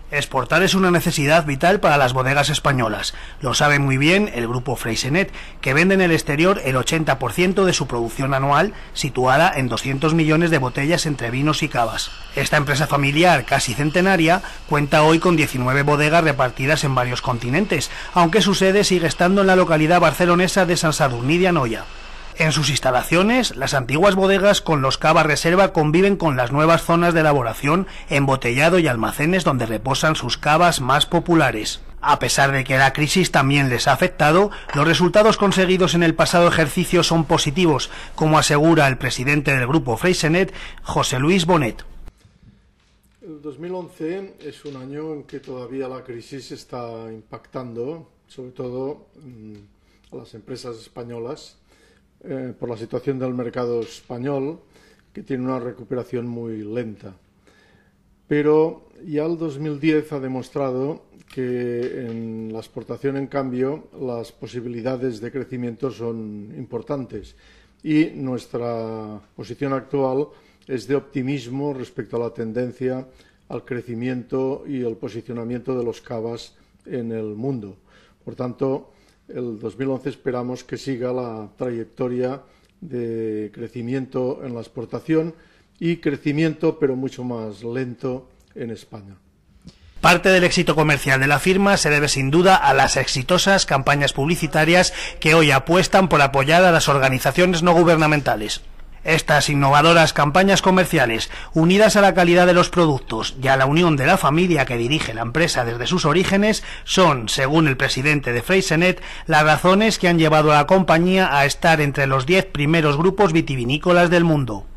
Exportar es una necesidad vital para las bodegas españolas. Lo sabe muy bien el grupo Freixenet, que vende en el exterior el 80% de su producción anual, situada en 200 millones de botellas entre vinos y cavas. Esta empresa familiar, casi centenaria, cuenta hoy con 19 bodegas repartidas en varios continentes, aunque su sede sigue estando en la localidad barcelonesa de Sant Sadurní d'Anoia. En sus instalaciones, las antiguas bodegas con los cava reserva conviven con las nuevas zonas de elaboración, embotellado y almacenes donde reposan sus cavas más populares. A pesar de que la crisis también les ha afectado, los resultados conseguidos en el pasado ejercicio son positivos, como asegura el presidente del grupo Freixenet, José Luis Bonet. El 2011 es un año en que todavía la crisis está impactando, sobre todo a las empresas españolas, por la situación del mercado español, que tiene una recuperación muy lenta. Pero ya el 2010 ha demostrado que en la exportación, en cambio, las posibilidades de crecimiento son importantes y nuestra posición actual es de optimismo respecto a la tendencia al crecimiento y el posicionamiento de los cavas en el mundo. Por tanto, el 2011 esperamos que siga la trayectoria de crecimiento en la exportación y crecimiento, pero mucho más lento, en España. Parte del éxito comercial de la firma se debe sin duda a las exitosas campañas publicitarias que hoy apuestan por apoyar a las organizaciones no gubernamentales. Estas innovadoras campañas comerciales, unidas a la calidad de los productos y a la unión de la familia que dirige la empresa desde sus orígenes, son, según el presidente de Freixenet, las razones que han llevado a la compañía a estar entre los 10 primeros grupos vitivinícolas del mundo.